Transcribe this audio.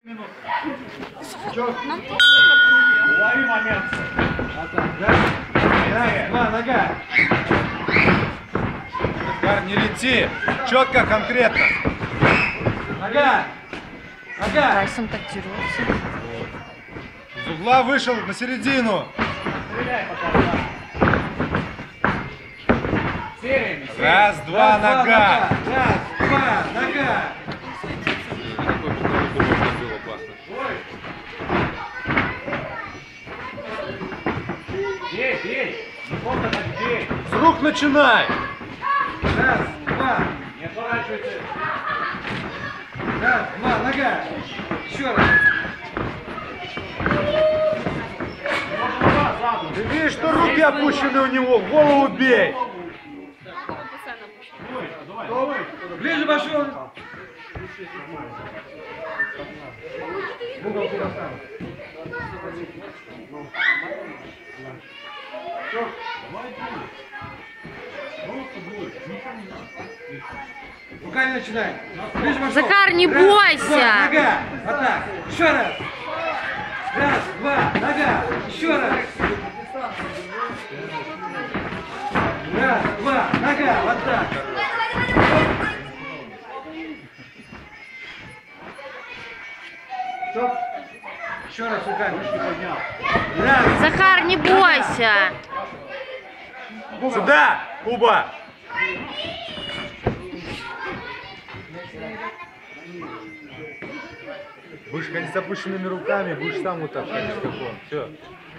Лови момент. Два, нога. Гар, не лети. Четко, конкретно. Нога. Нога. Тайсон так дерется. Из угла вышел на середину. Стреляй пока. Сериями. Раз, два, нога. Раз, два, нога. Бей, бей. Не помню, так бей. С рук начинай. Раз, два. Не отворачивайся. Раз, два, нога. Еще раз. Можно два, сразу. Ты видишь, что руки опущены у него? В голову бей. Ближе пошел. В угол туда встал. Руками начинай. Ближе пошел. Захар, не Раз, бойся. два, нога. Вот так. Еще раз. Раз, два, нога. Еще раз. Раз, два, нога. Вот так. Стоп. Еще раз руками. Раз. Захар, не бойся. Сюда, Куба. Будешь ходить с опущенными руками, будешь сам вот так ходить, как он. Все.